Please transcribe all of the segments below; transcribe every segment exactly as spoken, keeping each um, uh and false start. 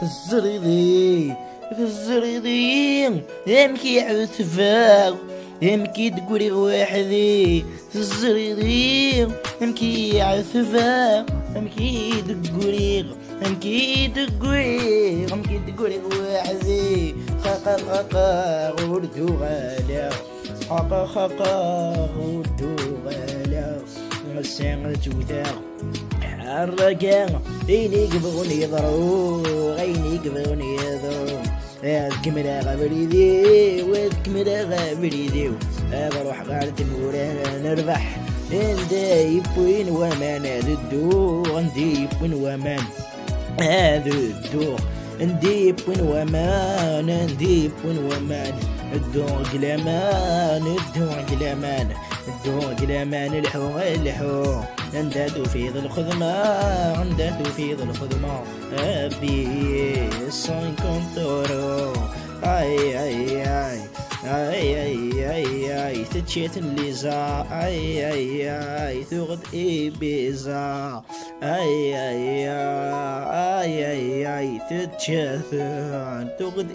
الزريدي الزريدي يمكي عتفاق يمكي تقولي وحدي الزريدي يمكي عتفاق يمكي تقولي يمكي تقولي يمكي تقولي وحدي خاقا خاقا غردو غالا خاقا خاقا غردو غالا مسان توثاق الرقا غيني يقبغون يضرو غيني يقبغون يضرو الكمرة غابريدي والكمرة غابريدي بروح غارت المورا نربح عندي يبوين ومان هذا الدوغ عندي يبوين ومان هذا الدوغ عندي يبوين ومان عندي يبوين ومان الدوغ قلامان الدوغ قلامان الدوغ قلامان الحو الحو عندها تفيض الخدمة عندها تفيض الخدمة أبي سانكونتورو أي أي أي أي أي أي أي تتشيت الليزا أي أي أي ثغد إيبيزا أي أي أي أي أي تتشاثن ثغد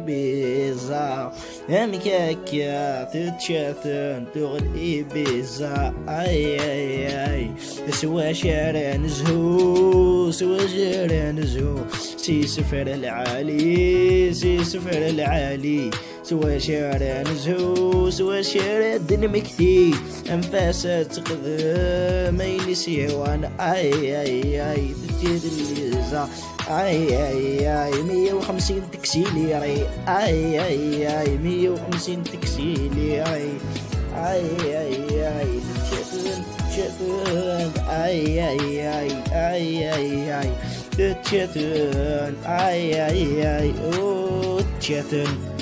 إيبيزا أمكاكا تتشاثن ثغد إيبيزا أي أي أي سوا شارع نزهو سوا شارع نزهو سي سفر العالي سي سفر العالي سوا شارع نزهو سوا شارع دنمكتي انفاسة تقدم اي نسيوان اي اي اي تجد الليزا اي اي اي مية وخمسين تكسي ليري اي اي اي مية وخمسين تكسي ليري اي اي اي تجد تجد اي اي اي اي اي اي تجد اي اي اي او تجد